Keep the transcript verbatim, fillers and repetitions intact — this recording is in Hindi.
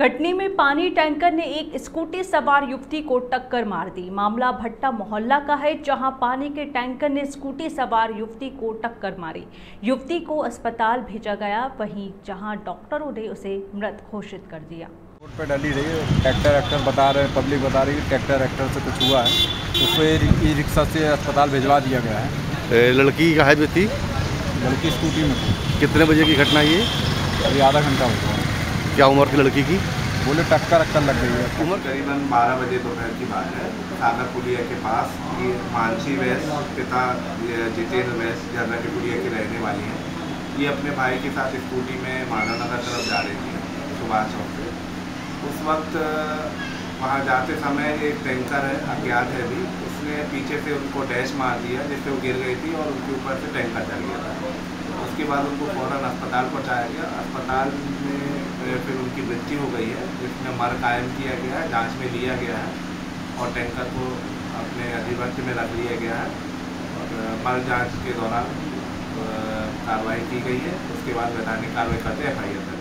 कटनी में पानी टैंकर ने एक स्कूटी सवार युवती को टक्कर मार दी। मामला भट्टा मोहल्ला का है, जहां पानी के टैंकर ने स्कूटी सवार युवती को टक्कर मारी। युवती को अस्पताल भेजा गया, वहीं जहां डॉक्टरों ने उसे मृत घोषित कर दिया। रोड पे डली रही है, ट्रैक्टर एक्टर बता रहे हैं, पब्लिक बता रही है ट्रैक्टर एक्टर से कुछ हुआ है, उसको ई रिक्शा से अस्पताल भिजवा दिया गया है। लड़की का है थी? लड़की स्कूटी में थी। कितने बजे की घटना ये? अभी आधा घंटा हो गया। क्या उम्र थी लड़की की? बोले टक्कर अक्कर लग गई है। उम्र करीबन बारह बजे दोपहर की बात है। सागर पुलिया के पास ये मानसी वैस पिता जितेंद्र वैस जर्रा की पुलिया की रहने वाली हैं। ये अपने भाई के साथ स्कूटी में माधवनगर तरफ जा रही थी सुभाष चौक से। उस वक्त वहाँ जाते समय एक टैंकर है, अज्ञात है भी, उसने पीछे से उनको डैश मार दिया, जिससे वो गिर गई थी और उनके ऊपर से टैंकर चल गया था। उसके बाद उनको फौरन अस्पताल पहुँचाया गया। अस्पताल में फिर उनकी मृत्यु हो गई है, जिसमें मर कायम किया गया है, जांच में लिया गया है और टैंकर को अपने अधिवक्ष में रख लिया गया है और मर जांच के दौरान कार्रवाई की गई है। उसके बाद वैधानिक कार्रवाई करते एफ आई आर